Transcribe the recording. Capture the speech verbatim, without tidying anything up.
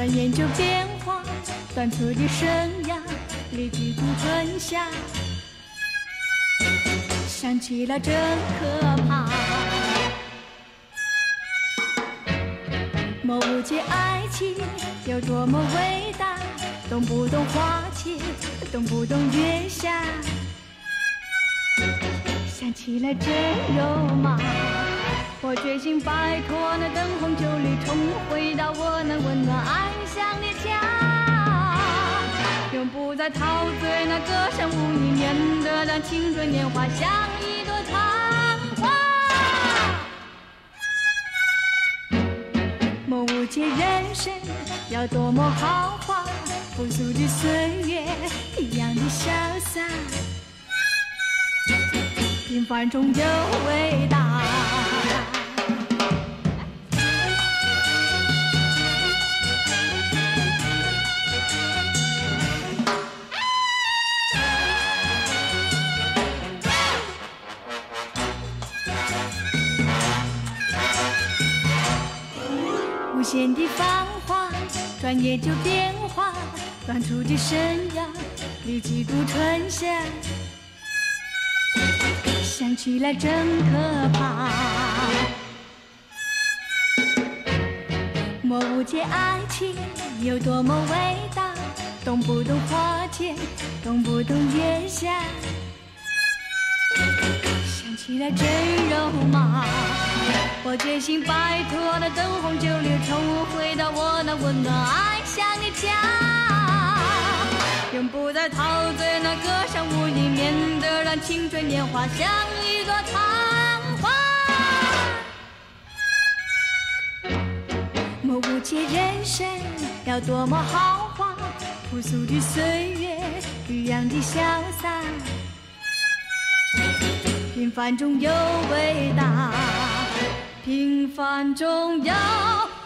转眼就变化，短促的生涯里几度春夏，想起来真可怕。莫误解爱情有多么伟大，懂不懂花期，懂不懂月下，想起来真肉麻。我决心摆脱那灯红酒绿，重回到我那温暖安详的家，永不再陶醉那歌声无垠，免得让青春年华像一朵昙花。莫误解人生要多么豪华，朴素的岁月一样的潇洒，平凡中有伟大。无限的繁华，转眼就变化，短促的生涯里几度春夏，想起来真可怕。莫误解爱情有多么伟大，懂不懂花间，懂不懂月下，想起来真肉麻。我决心摆脱那灯红酒绿，重回到我那温暖安详的家，永不再陶醉那歌声无垠，免得让青春年华像一朵昙花。莫误解人生要多么豪华，朴素的岁月一样的潇洒，平凡中有伟大，平凡中有